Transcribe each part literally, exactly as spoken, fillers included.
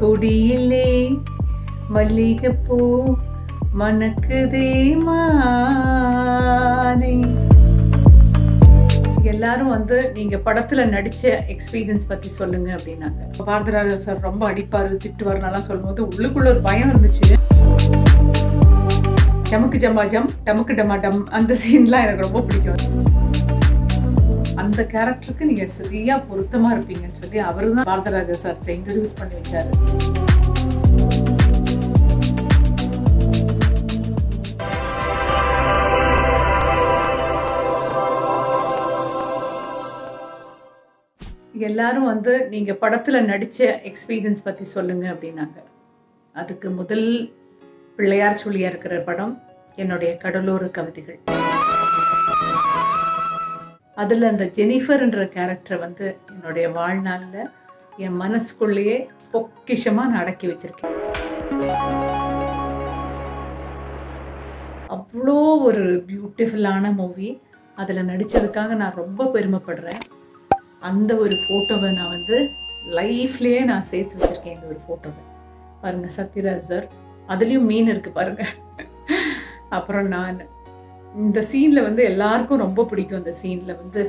கொடியிலே மல்லிகைப்பூ மணக்குதே மானே. எல்லாரும் வந்து நீங்க படத்துல நடிச்ச எக்ஸ்பீரியன்ஸ் பத்தி சொல்லுங்க அப்படின்னாங்க. பாரதிராஜா சார் ரொம்ப அடிப்பாரு திட்டுவாருன்னெல்லாம் சொல்லும்போது உள்ளுக்குள்ள ஒரு பயம் இருந்துச்சு. ஜமுக்கு ஜமா ஜம் டமுக்கு டமா டம் அந்த சீன்லாம் எனக்கு ரொம்ப பிடிக்கும். அந்த கேரக்டருக்கு நீங்க சரியா பொருத்தமா இருப்பீங்கன்னு சொல்லி அவரு தான் பாரதிராஜா சார் இன்ட்ரோடியூஸ் பண்ணி வச்சாரு. எல்லாரும் வந்து நீங்க படத்துல நடிச்ச எக்ஸ்பீரியன்ஸ் பத்தி சொல்லுங்க அப்படின்னாங்க. அதுக்கு முதல் பிள்ளையார் சொல்லியா இருக்கிற படம் என்னுடைய கடலோர கவிதைகள். அதுல அந்த ஜெனிஃபர்ன்ற கேரக்டர் வந்து என்னுடைய வாழ்நாள்ல என் மனசுக்குள்ளேயே பொக்கிஷமா நான் அடக்கி வச்சிருக்கேன். அவ்வளோ ஒரு பியூட்டிஃபுல்லான மூவி. அதுல நடிச்சதுக்காக நான் ரொம்ப பெருமைப்படுறேன். அந்த ஒரு ஃபோட்டோவை நான் வந்து லைஃப்லேயே நான் சேர்த்து வச்சுருக்கேன். இந்த ஒரு ஃபோட்டோவை பாருங்கள், சத்யராஜ் சார் அதுலேயும் மீன் இருக்குது பாருங்கள். அப்புறம் நான் இந்த சீனில் வந்து எல்லாருக்கும் ரொம்ப பிடிக்கும். இந்த சீனில் வந்து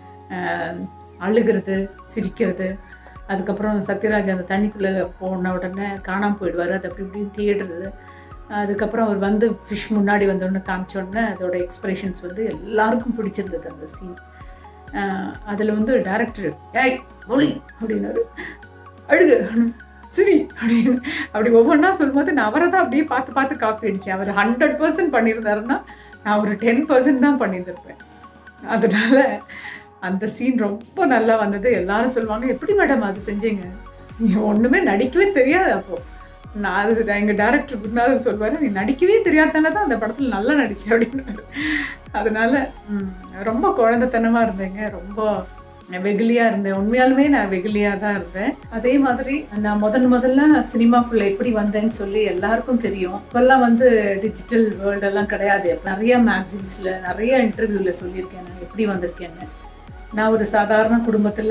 அழுகிறது, சிரிக்கிறது, அதுக்கப்புறம் சத்யராஜ் அந்த தண்ணிக்குள்ளே போன உடனே காணாமல் போயிடுவார், அது அப்படி இப்படின்னு தேடுறது, அதுக்கப்புறம் அவர் வந்து ஃபிஷ் முன்னாடி வந்தோடனே காமிச்சோடனே அதோட எக்ஸ்பிரஷன்ஸ் வந்து எல்லாருக்கும் பிடிச்சிருந்தது அந்த சீன். அதில் வந்து டைரக்டர் ஏய் மொழி அப்படின்னாரு, அழுகு சரி அப்படின்னு அப்படி ஒவ்வொன்றா சொல்லும்போது நான் அவரை தான் அப்படியே பார்த்து பார்த்து காப்பி அடித்தேன். அவர் ஹண்ட்ரட் பர்சன்ட் பண்ணியிருந்தாருன்னா நான் ஒரு டென் பர்சன்ட் தான் பண்ணியிருந்திருப்பேன். அதனால அந்த சீன் ரொம்ப நல்லா வந்தது. எல்லாரும் சொல்லுவாங்க, எப்படி மேடம் அது செஞ்சீங்க, நீங்கள் ஒன்றுமே நடிக்கவே தெரியாது. அப்போது நான் அது எங்கள் டேரக்டர் குருநாதர் சொல்வார், நீ நடிக்கவே தெரியாதனால தான் அந்த படத்தில் நல்லா நடிச்சேன் அப்படின்னு. அதனால ரொம்ப குழந்தைத்தனமாக இருந்தேங்க, ரொம்ப வெகுலியாக இருந்தேன். உண்மையாலுமே நான் வெகுலியாக தான் இருந்தேன். அதே மாதிரி நான் முதன் முதல்ல சினிமாக்குள்ளே எப்படி வந்தேன்னு சொல்லி எல்லாருக்கும் தெரியும். இப்போல்லாம் வந்து டிஜிட்டல் வேர்ல்டெல்லாம் கிடையாது. நிறைய மேக்சின்ஸில் நிறைய இன்டர்வியூவில் சொல்லியிருக்கேன் நான் எப்படி வந்திருக்கேன்னு. நான் ஒரு சாதாரண குடும்பத்தில்,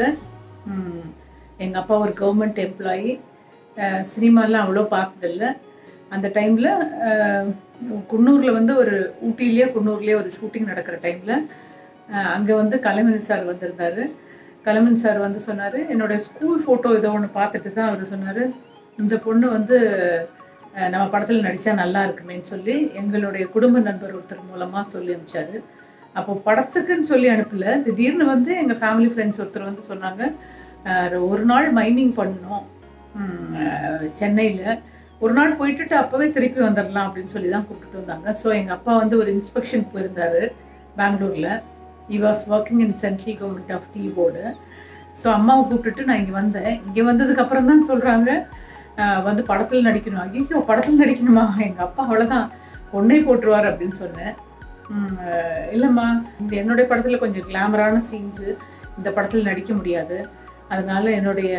எங்கள் அப்பா ஒரு கவர்மெண்ட் எம்ப்ளாயி, சினிமாலாம் அவ்வளோ பார்த்ததில்லை. அந்த டைமில் குன்னூரில் வந்து ஒரு ஊட்டிலேயே குன்னூர்லேயே ஒரு ஷூட்டிங் நடக்கிற டைமில் அங்கே வந்து கலைமணி சார் வந்திருந்தார். கலைமணி சார் வந்து சொன்னார், என்னோடய ஸ்கூல் ஃபோட்டோ ஏதோ ஒன்று பார்த்துட்டு தான் அவர் சொன்னார், இந்த பொண்ணு வந்து நம்ம படத்தில் நடித்தா நல்லா இருக்குமேன்னு சொல்லி எங்களுடைய குடும்ப நண்பர் ஒருத்தர் மூலமாக சொல்லி அனுப்பிச்சார். அப்போது படத்துக்குன்னு சொல்லி அனுப்பலை, திடீர்னு வந்து எங்கள் ஃபேமிலி ஃப்ரெண்ட்ஸ் ஒருத்தர் வந்து சொன்னாங்க, ஒரு நாள் மைமிங் பண்ணணும் சென்னையில், ஒரு நாள் போயிட்டுட்டு அப்போவே திருப்பி வந்துடலாம் அப்படின்னு சொல்லி தான் கூப்பிட்டுட்டு வந்தாங்க. ஸோ எங்கள் அப்பா வந்து ஒரு இன்ஸ்பெக்ஷன் போயிருந்தார் பெங்களூரில். He was working in central government of tea board. So அம்மாவை கூப்பிட்டுட்டு நான் இங்கே வந்தேன். இங்கே வந்ததுக்கப்புறம் தான் சொல்கிறாங்க, வந்து படத்தில் நடிக்கணும். ஐயோ படத்தில் நடிக்கணுமா, எங்கள் அப்பா அவ்வளோதான் பொண்ணை போட்டுருவார் அப்படின்னு சொன்னேன். இல்லைம்மா, இந்த என்னுடைய படத்தில் கொஞ்சம் கிளாமரான சீன்ஸு இந்த படத்தில் நடிக்க முடியாது, அதனால் என்னுடைய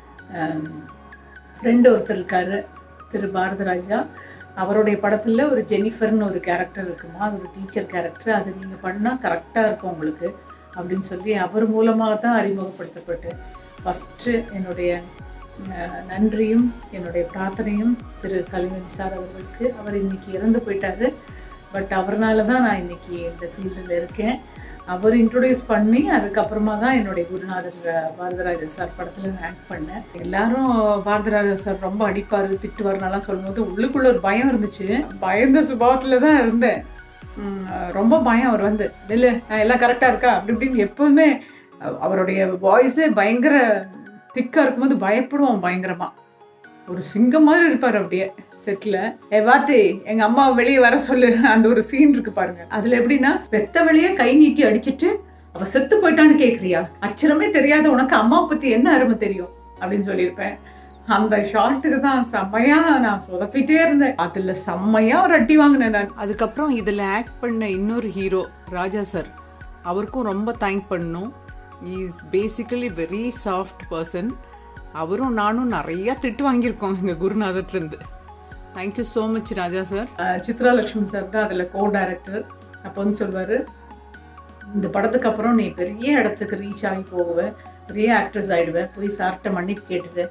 ஃப்ரெண்டு ஒருத்தர் இருக்கார் திரு பாரதிராஜா, அவருடைய படத்தில் ஒரு ஜெனிஃபர்னு ஒரு கேரக்டர் இருக்குமா, அது ஒரு டீச்சர் கேரக்டர், அது நீங்கள் பண்ணால் கரெக்டாக இருக்கும் உங்களுக்கு அப்படின்னு சொல்லி அவர் மூலமாக தான் அறிமுகப்படுத்தப்பட்டு ஃபஸ்ட்டு என்னுடைய நன்றியும் என்னுடைய பிரார்த்தனையும் திரு கலைமணி சார் அவர்களுக்கு. அவர் இன்றைக்கி இறந்து போயிட்டார், பட் அவர்னால தான் நான் இன்றைக்கி இந்த ஃபீல்டில் இருக்கேன். அவர் இன்ட்ரொடியூஸ் பண்ணி அதுக்கப்புறமா தான் என்னுடைய குருநாதர் பாரதிராஜா சார் படத்தில் நான் ஆக்ட் பண்ணேன். எல்லாரும் பாரதிராஜா சார் ரொம்ப அடிப்பார் திட்டுவார்னெல்லாம் சொல்லும்போது உள்ளுக்குள்ள ஒரு பயம் இருந்துச்சு. பயந்த சுபாவத்தில் தான் இருந்தேன். ரொம்ப பயம். அவர் வந்து இல்லை எல்லாம் கரெக்டாக இருக்கா அப்படி இப்படின்னு எப்போதுமே அவருடைய வாய்ஸே பயங்கர திக்காக இருக்கும்போது பயப்படுவோம் பயங்கரமாக. ஒரு சிங்கம் மாதிரி இருப்பார் அப்படியே செட்டில். ஏ வாத்தி எங்க அம்மா வெளியே வர சொல்லு, அந்த ஒரு சீன் இருக்கு பாருங்க. அதுல எப்படின்னா, பெத்த வெளியே கை நீட்டி அடிச்சுட்டு அவ செத்து போயிட்டான்னு கேக்குறியா, அச்சரமே தெரியாத உனக்கு அம்மாவை பத்தி என்ன அருமை தெரியும் அப்படின்னு சொல்லியிருப்பேன். அந்த ஷார்ட்டுக்கு தான் செம்மையா நான் சொதப்பிட்டே இருந்தேன். அதுல செம்மையா ஒரு அட்டி வாங்கினேன் நான். அதுக்கப்புறம் இதுல ஆக்ட் பண்ண இன்னொரு ஹீரோ ராஜா சார், அவருக்கும் ரொம்ப தேங்க் பண்ணணும். Is basically very soft person. அவரும் நானும் நிறைய திட்டு வாங்கியிருக்கோம் எங்க குருநாதர்லேருந்து. Thank you so much Raja sir. Chitra Lakshman sir தான் அதில் கோ டைரக்டர். அப்போ வந்து சொல்வார், இந்த படத்துக்கு அப்புறம் நீ பெரிய இடத்துக்கு ரீச் ஆகி போகுவேன், பெரிய ஆக்ட்ரஸ் ஆகிடுவேன், போய் சார்கிட்ட மன்னிப்பு கேட்டுட்டு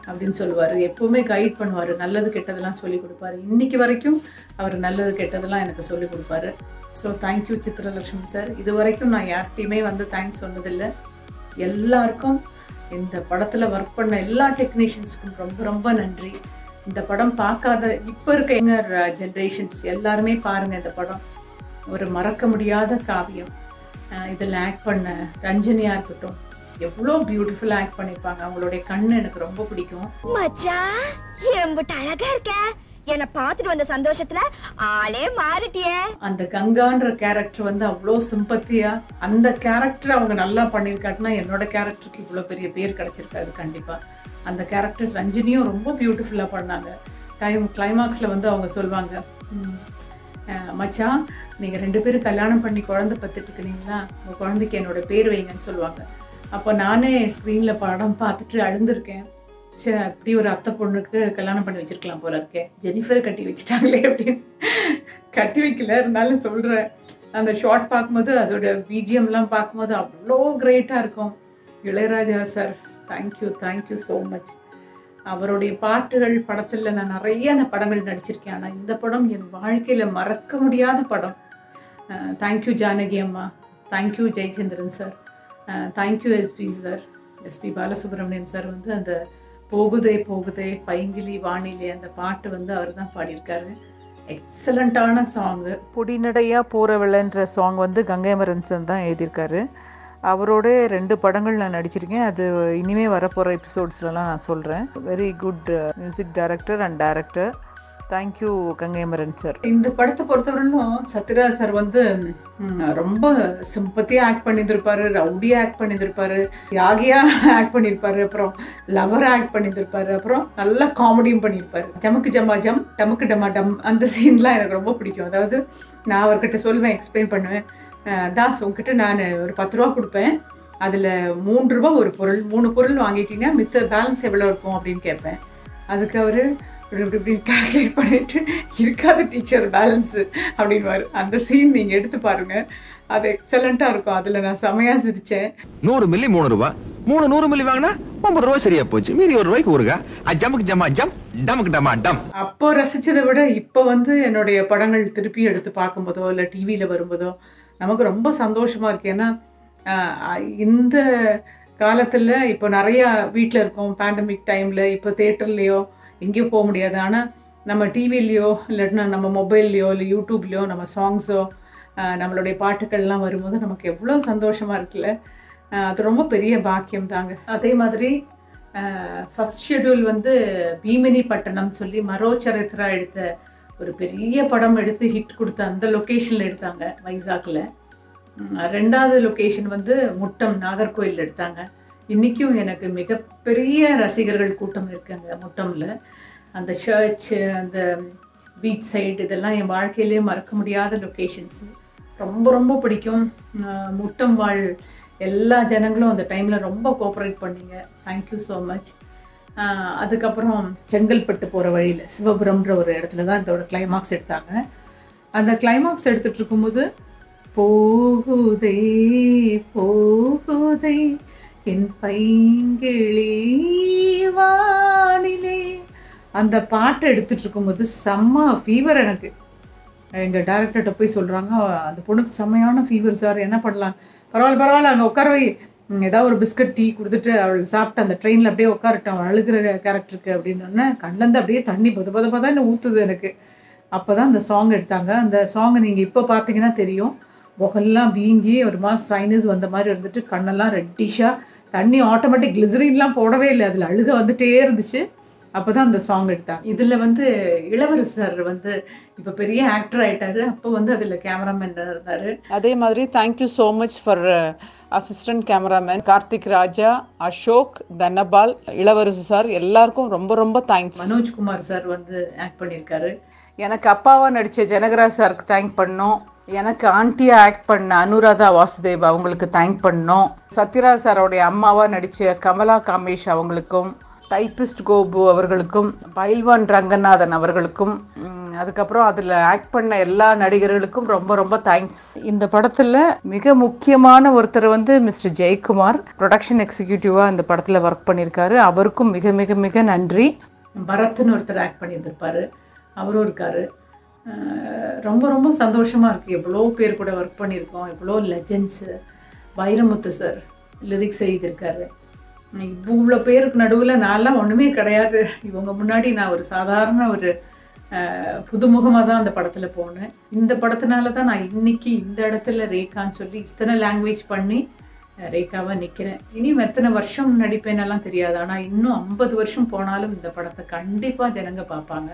அப்படின்னு சொல்லுவார். எப்போவுமே கைட் பண்ணுவார், நல்லது கெட்டதெல்லாம் சொல்லி கொடுப்பாரு. இன்றைக்கி வரைக்கும் அவர் நல்லது கெட்டதெல்லாம் எனக்கு சொல்லி கொடுப்பாரு. So thank you Chitralakshmi sir. இது வரைக்கும் நான் யார்கிட்டையுமே வந்து தேங்க்ஸ் சொன்னதில்லை. எல்லாருக்கும், இந்த படத்தில் ஒர்க் பண்ண எல்லா டெக்னீஷியன்ஸுக்கும் ரொம்ப ரொம்ப நன்றி. இந்த படம் பார்க்காத இப்போ இருக்க யங்கர் ஜென்ரேஷன்ஸ் எல்லாருமே பாருங்கள். இந்த படம் ஒரு மறக்க முடியாத காவியம். இதில் ஆக்ட் பண்ண ரஞ்சனியாக இருக்கட்டும், எவ்வளோ பியூட்டிஃபுல்லாக ஆக்ட் பண்ணியிருப்பாங்க. அவங்களுடைய கண்ணு எனக்கு ரொம்ப பிடிக்கும். மச்சான் எம்புட்டு அழகா இருக்க, என்ன பார்த்துட்டு வந்த சந்தோஷத்துல ஆளே மாறிட்டியே. அந்த கங்கான்ற கேரக்டர் வந்து அவ்வளோ சிம்பத்தியா, அந்த கேரக்டர் அவங்க நல்லா பண்ணியிருக்காட்டுனா என்னோட கேரக்டருக்கு இவ்வளோ பெரிய பேர் கிடைச்சிருக்காது கண்டிப்பாக. அந்த கேரக்டர்ஸ் ரஞ்சினியும் ரொம்ப பியூட்டிஃபுல்லாக பண்ணாங்க. டைம் கிளைமாக்ஸில் வந்து அவங்க சொல்லுவாங்க, மச்சான் நீங்கள் ரெண்டு பேரும் கல்யாணம் பண்ணி குழந்தை பத்துட்டு இருக்கிறீங்களா, உங்கள் குழந்தைக்கு என்னோட பேர் வைங்கன்னு சொல்லுவாங்க. அப்போ நானே ஸ்க்ரீனில் படம் பார்த்துட்டு அழுந்திருக்கேன். சரி, அப்படி ஒரு அத்தை பொண்ணுக்கு கல்யாணம் பண்ணி வச்சுருக்கலாம் போல இருக்கேன், ஜெனிஃபர் கட்டி வச்சுட்டாங்களே அப்படின்னு. கட்டி வைக்கல, இருந்தாலும் சொல்கிறேன். அந்த ஷார்ட் பார்க்கும்போது அதோட பிஜிஎம்லாம் பார்க்கும்போது அவ்வளோ கிரேட்டாக இருக்கும். Ilaiyaraaja sir, thank you thank you so much. அவருடைய பாட்டுகள் படத்தில் நான் நிறைய நான் படங்கள் நடிச்சிருக்கேன். ஆனால் இந்த படம் என் வாழ்க்கையில் மறக்க முடியாத படம். தேங்க்யூ ஜானகி அம்மா, thank you Jayachandran sir, thank you SP sir, SP Balasubrahmanyam sir. வந்து அந்த போகுதே போகுதே பைங்கிலி வானிலே அந்த பாட்டு வந்து அவர் தான் பாடியிருக்காரு. எக்ஸலண்ட்டான சாங்கு. பொடிநடையாக போகிறவளன்ற சாங் வந்து கங்கைமரன் சார் தான் எழுதியிருக்காரு. அவரோட ரெண்டு படங்கள் நான் நடிச்சிருக்கேன். அது இனிமேல் வரப்போகிற எபிசோட்ஸ்லாம் நான் சொல்கிறேன். Very good music director and director. Thank you Gangaiamaran sir. இந்த படத்தை பொறுத்தவரையிலும் சத்யராஜ் சார் வந்து ரொம்ப சிம்பத்தியாக ஆக்ட் பண்ணியிருந்திருப்பாரு, ரவுடியாக ஆக்ட் பண்ணியிருந்திருப்பாரு, யாகியாக ஆக்ட் பண்ணியிருப்பாரு, அப்புறம் லவராக ஆக்ட் பண்ணியிருந்திருப்பாரு, அப்புறம் நல்லா காமெடியும் பண்ணியிருப்பாரு. ஜமக்கு ஜமா ஜம் டமக்கு டமா டம் அந்த சீன்லாம் எனக்கு ரொம்ப பிடிக்கும். அதாவது நான் அவர்கிட்ட சொல்வேன், எக்ஸ்பிளைன் பண்ணுவேன், தாஸ் உங்ககிட்ட நான் ஒரு பத்து ரூபா கொடுப்பேன், அதில் மூன்று ரூபா ஒரு பொருள், மூணு பொருள் வாங்கிட்டீங்கன்னா மித்த பேலன்ஸ் எவ்வளோ இருக்கும் அப்படின்னு கேட்பேன். அதுக்கு அவர் இப்படி இப்படி இப்படி கால்குலேட் பண்ணிட்டு இருக்காது டீச்சர் பேலன்ஸு அப்படின்வாரு. அந்த சீன் நீங்கள் எடுத்து பாருங்கள், அது எக்ஸலண்ட்டாக இருக்கும். அதில் நான் செமையாக சிரித்தேன். நூறு மில்லி மூணு ரூபா, மூணு நூறு மில்லி வாங்கினா ஒன்பது ரூபா சரியா போச்சு, மீதி ஒரு ரூபாய்க்கு ஊருகா ஜம்முக்கு ஜம்மா ஜம் டமுக்கு டமா டம். அப்போ ரசித்ததை விட இப்போ வந்து என்னுடைய படங்கள் திருப்பி எடுத்து பார்க்கும்போதோ இல்லை டிவியில் வரும்போதோ நமக்கு ரொம்ப சந்தோஷமாக இருக்குது. ஏன்னா இந்த காலத்தில் இப்போ நிறையா வீட்டில் இருக்கோம், பேண்டமிக் டைமில் இப்போ தேட்டர்லேயோ எங்கேயும் போக முடியாது. ஆனால் நம்ம டிவிலேயோ இல்லைன்னா நம்ம மொபைல்லையோ இல்லை யூடியூப்லேயோ நம்ம சாங்ஸோ நம்மளுடைய பாட்டுக்கள்லாம் வரும்போது நமக்கு எவ்வளோ சந்தோஷமாக இருக்குல்ல. அது ரொம்ப பெரிய பாக்கியம் தாங்க. அதே மாதிரி ஃபஸ்ட் ஷெட்யூல் வந்து பீமினி பட்டணம் சொல்லி மரோ சரித்ரா எடுத்த ஒரு பெரிய படம் எடுத்து ஹிட் கொடுத்த அந்த லொக்கேஷனில் எடுத்தாங்க வைசாக்கில். ரெண்டாவது லொக்கேஷன் வந்து முட்டம் நாகர்கோயில் எடுத்தாங்க. இன்றைக்கும் எனக்கு மிகப்பெரிய ரசிகர்கள் கூட்டம் இருக்குங்க முட்டமில். அந்த சர்ச், அந்த பீச் சைடு, இதெல்லாம் என் வாழ்க்கையிலே மறக்க முடியாத லொக்கேஷன்ஸு. ரொம்ப ரொம்ப பிடிக்கும். முட்டம் வாழ் எல்லா ஜனங்களும் அந்த டைமில் ரொம்ப கோஆப்ரேட் பண்ணிங்க. Thank you so much. அதுக்கப்புறம் செங்கல்பட்டு போகிற வழியில் சிவபுரம்ன்ற ஒரு இடத்துல தான் இதோட கிளைமாக்ஸ் எடுத்தாங்க. அந்த கிளைமாக்ஸ் எடுத்துகிட்டு இருக்கும்போது போகுதே போகுதே என் பைங்கிளி வானிலே, அந்த பாட்டை எடுத்துகிட்டு இருக்கும்போது செம்ம ஃபீவர் எனக்கு. எங்கள் டேரக்டர்கிட்ட போய் சொல்கிறாங்க, அந்த பொண்ணுக்கு செம்மையான ஃபீவர் சார், என்ன பண்ணலாம்? பரவாயில்ல பரவாயில்ல அங்கே உட்கார வை, ஏதாவது ஒரு பிஸ்கட் டீ கொடுத்துட்டு அவள் சாப்பிட்டு அந்த ட்ரெயினில் அப்படியே உட்காரட்டும், அவள் அழுகிற கேரக்டருக்கு அப்படின்னோடனே கண்ணிலேருந்து அப்படியே தண்ணி பத பத பதன்னு ஊற்றுது எனக்கு. அப்போ தான் அந்த சாங் எடுத்தாங்க. அந்த சாங்கை நீங்கள் இப்போ பார்த்தீங்கன்னா தெரியும், முகெல்லாம் வீங்கி ஒரு மாதிரி சைனஸ் வந்த மாதிரி இருந்துட்டு கண்ணெல்லாம் ரெட்டிஷாக, தண்ணி ஆட்டோமேட்டிக் கிளிசரின்லாம் போடவே இல்லை, அதில் அழுக வந்துட்டே இருந்துச்சு. அப்போ தான் அந்த சாங் எடுத்தாங்க. இதில் வந்து இளவரசர் வந்து இப்போ பெரிய ஆக்டர் ஆகிட்டாரு. அப்போ வந்து அதில் கேமராமேன் இருந்தார். அதே மாதிரி thank you so much for assistant cameraman Karthik Raja, Ashok, Dhanapal, Ilavarasar sir, எல்லாருக்கும் ரொம்ப ரொம்ப தேங்க்ஸ். மனோஜ்குமார் சார் வந்து ஆக்ட் பண்ணியிருக்காரு. எனக்கு அப்பாவாக நடித்த ஜனகராஜ் சாருக்கு தேங்க் பண்ணோம். எனக்கு ஆண்டியாக ஆக்ட் பண்ண அனுராதா வாசுதேவ் அவங்களுக்கு தேங்க் பண்ணோம். சத்யராஜ் சாரோடைய அம்மாவாக நடித்த கமலா காமேஷ் அவங்களுக்கும், டைப்பிஸ்ட் கோபு அவர்களுக்கும், பைல்வான் ரங்கநாதன் அவர்களுக்கும், அதுக்கப்புறம் அதில் ஆக்ட் பண்ண எல்லா நடிகர்களுக்கும் ரொம்ப ரொம்ப தேங்க்ஸ். இந்த படத்தில் மிக முக்கியமான ஒருத்தர் வந்து மிஸ்டர் ஜெயக்குமார், ப்ரொடக்ஷன் எக்ஸிக்யூட்டிவாக இந்த படத்தில் ஒர்க் பண்ணியிருக்காரு. அவருக்கும் மிக மிக மிக நன்றி. பரத்னு ஒருத்தர் ஆக்ட் பண்ணியிருந்திருப்பார், அவரும் இருக்கார். ரொம்ப ரொம்ப சந்தோஷமாக இருக்குது. எவ்வளோ பேர் கூட ஒர்க் பண்ணியிருக்கோம், எவ்வளோ லெஜெண்ட்ஸு. வைரமுத்து சார் லிரிக்ஸ் எழுதியிருக்காரு. இவ்வளோ பேருக்கு நடுவில் நான்லாம் ஒன்றுமே கிடையாது. இவங்க முன்னாடி நான் ஒரு சாதாரண ஒரு புதுமுகமாக தான் அந்த படத்தில் போனேன். இந்த படத்தினால தான் நான் இன்னைக்கு இந்த இடத்துல ரேகான்னு சொல்லி இத்தனை லாங்குவேஜ் பண்ணி ரேகாவாக நிற்கிறேன். இனியும் எத்தனை வருஷம் நடிப்பேனெல்லாம் தெரியாது, ஆனால் இன்னும் ஐம்பது வருஷம் போனாலும் இந்த படத்தை கண்டிப்பாக ஜனங்க பார்ப்பாங்க.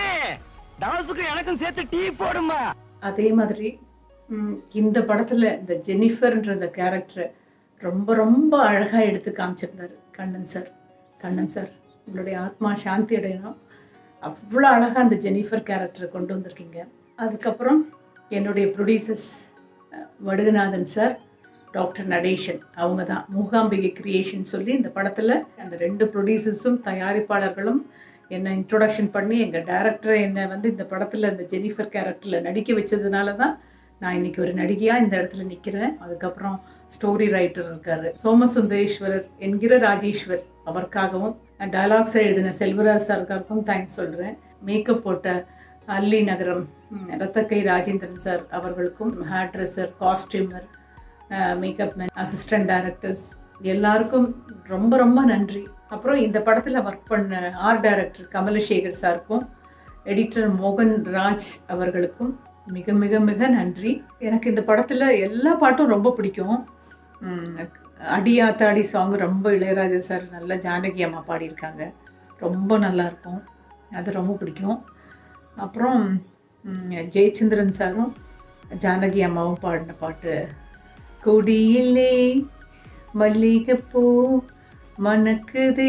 அதே மாதிரி இந்த படத்தில் இந்த ஜெனிஃபர்ன்ற இந்த கேரக்டரை ரொம்ப ரொம்ப அழகாக எடுத்து காமிச்சிருந்தார் கண்ணன் சார். கண்ணன் சார் உங்களுடைய ஆத்மா சாந்தி அடையணும். அவ்வளோ அழகாக அந்த ஜெனிஃபர் கேரக்டரை கொண்டு வந்திருக்கீங்க. அதுக்கப்புறம் என்னுடைய producers Vadukanathan sir, doctor Nadesan, அவங்க தான் மூகாம்பிகை கிரியேஷன் சொல்லி இந்த படத்தில் அந்த ரெண்டு ப்ரொடியூசர்ஸும் தயாரிப்பாளர்களும் என்னை இன்ட்ரொடக்ஷன் பண்ணி எங்கள் டைரக்டரை என்னை வந்து இந்த படத்தில் இந்த ஜெனிஃபர் கேரக்டரில் நடிக்க வச்சதுனால தான் நான் இன்றைக்கி ஒரு நடிகையாக இந்த இடத்துல நிற்கிறேன். அதுக்கப்புறம் ஸ்டோரி ரைட்டர் இருக்கார் சோமசுந்தரேஸ்வரர் என்கிற ராஜேஸ்வர், அவருக்காகவும் டயலாக்ஸை எழுதின செல்வராஜ் சாருக்காகவும் தேங்க்ஸ் சொல்கிறேன். மேக்கப் போட்ட அல்லி நகரம் ரத்தக்கை ராஜேந்திரன் சார் அவர்களுக்கும், hairdresser, costumer, makeup man, assistant directors எல்லாருக்கும் ரொம்ப ரொம்ப நன்றி. அப்புறம் இந்த படத்தில் ஒர்க் பண்ண ஆர்ட் டைரக்டர் கமலசேகர் சாருக்கும், எடிட்டர் மோகன் ராஜ் அவர்களுக்கும் மிக மிக மிக நன்றி. எனக்கு இந்த படத்தில் எல்லா பாட்டும் ரொம்ப பிடிக்கும். அடியாத்தாடி சாங் ரொம்ப இளையராஜா சார் நல்லா ஜானகி அம்மா பாடியிருக்காங்க, ரொம்ப நல்லாயிருக்கும், அது ரொம்ப பிடிக்கும். அப்புறம் ஜெயச்சந்திரன் சாரும் ஜானகி அம்மாவும் பாடின பாட்டு கொடியிலே மல்லிகைப்பூ மணக்குதே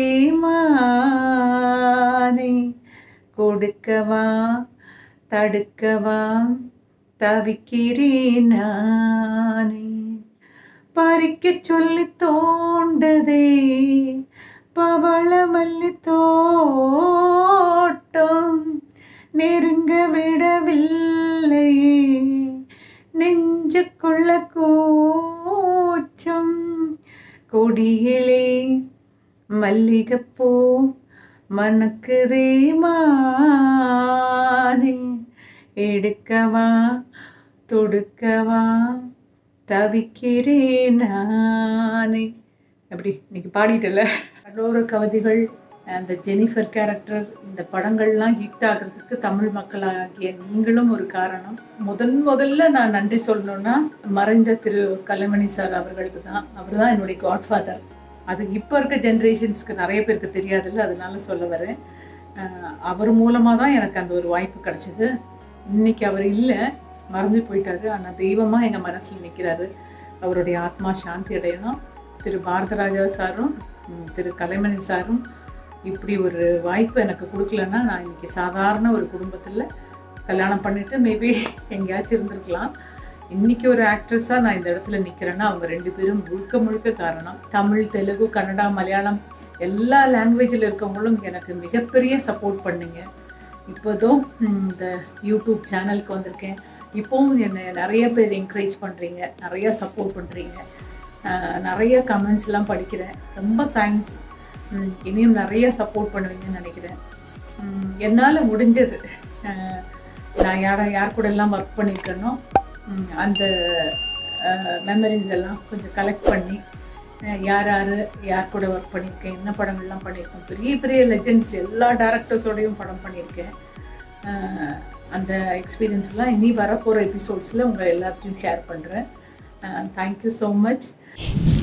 மானே, கொடுக்கவா தடுக்கவா தவிக்கிறேன் நானே, பறிக்க சொல்லி தோண்டதே பவள மல்லி தோட்டம், நெருங்க விடவில்லையே நெஞ்சுக்குள்ள கூச்சம், கொடியிலே மல்லிகைப்பூ மணக்குதே மானே, எடுக்கவா தொடுக்கவா தவிக்கிறேன் நானே. அப்படி இன்னைக்கு பாடிட்டல. கடலோர கவிதைகள், அந்த ஜெனிஃபர் கேரக்டர், இந்த படங்கள்லாம் ஹிட் ஆகிறதுக்கு தமிழ் மக்களாகிய நீங்களும் ஒரு காரணம். முதன் முதல்ல நான் நன்றி சொல்லணும்னா மறைந்த திரு கலைமணி சார் அவர்களுக்கு தான். அவர் தான் என்னுடைய காட்ஃபாதர். அது இப்போ இருக்க ஜென்ரேஷன்ஸ்க்கு நிறைய பேருக்கு தெரியாதுல்ல, அதனால சொல்ல வரேன். அவர் மூலமாக தான் எனக்கு அந்த ஒரு வாய்ப்பு கிடச்சிது. இன்னைக்கு அவர் இல்லை, மறந்து போயிட்டாரு, ஆனால் தெய்வமாக எங்கள் மனசில் நிற்கிறாரு. அவருடைய ஆத்மா சாந்தி அடையணும். திரு பாரதராஜா சாரும் திரு கலைமணி சாரும் இப்படி ஒரு வாய்ப்பு எனக்கு கொடுக்கலன்னா நான் இன்றைக்கி சாதாரண ஒரு குடும்பத்தில் கல்யாணம் பண்ணிவிட்டு மேபி எங்கேயாச்சும் இருந்திருக்கலாம். இன்றைக்கி ஒரு ஆக்ட்ரஸாக நான் இந்த இடத்துல நிற்கிறேன்னா அவங்க ரெண்டு பேரும் முழுக்க முழுக்க காரணம். தமிழ், தெலுங்கு, கன்னடா, மலையாளம் எல்லா லாங்குவேஜில் இருக்கவங்களும் எனக்கு மிகப்பெரிய சப்போர்ட் பண்ணிங்க. இப்போதும் இந்த யூடியூப் சேனலுக்கு வந்திருக்கேன். இப்போவும் என்னை நிறைய பேர் என்கரேஜ் பண்ணுறீங்க, நிறையா சப்போர்ட் பண்ணுறீங்க, நிறைய கமெண்ட்ஸ்லாம் படிக்கிறேன். ரொம்ப தேங்க்ஸ். இனியும் நிறைய சப்போர்ட் பண்ணுவீங்கன்னு நினைக்கிறேன். என்னால் முடிஞ்சது நான் யாரை யார் கூட எல்லாம் ஒர்க் பண்ணியிருக்கேனோ அந்த மெமரிஸ் எல்லாம் கொஞ்சம் கலெக்ட் பண்ணி யார் யார் யார் கூட ஒர்க் பண்ணியிருக்கேன், என்ன படங்கள்லாம் பண்ணியிருக்கேன், பெரிய பெரிய லெஜெண்ட்ஸ் எல்லா டேரக்டர்ஸோடையும் படம் பண்ணியிருக்கேன். அந்த எக்ஸ்பீரியன்ஸ்லாம் இனி வரப்போகிற எபிசோட்ஸில் உங்கள் எல்லாத்தையும் ஷேர் பண்ணுறேன். Thank you so much.